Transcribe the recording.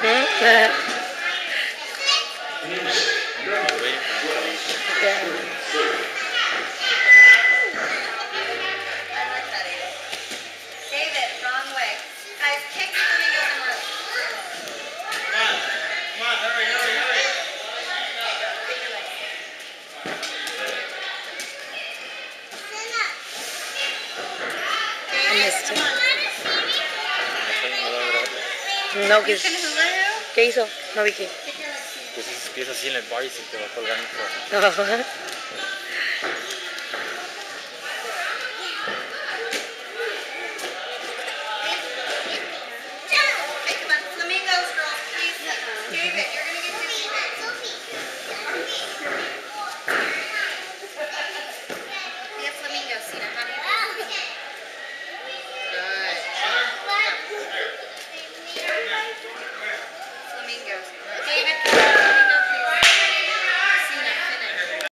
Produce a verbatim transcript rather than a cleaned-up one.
David, wrong way. Guys, kick it when you go in the room. Come on, come on, hurry, hurry, hurry. I missed it. No, ¿qué, ¿qué hizo? No vi qué. Pues empieza así en el bar y se te va colgando.